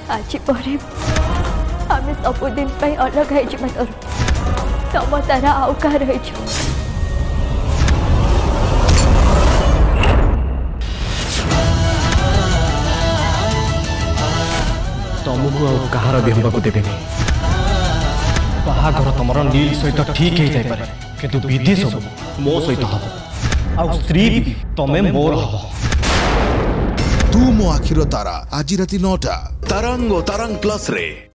आज पर आम सबुदिन अलग हो तोर तम तारा आउ कह रही तुमको कहार भी हमको देवेनि बाहाघर तुम नील सहित ठीक हो जाए किंतु विधि सब मो सहित हम आ स्त्री भी तमें मोर हम। तू मो आखिर तारा आज राति 9टा तरंग प्लस रे।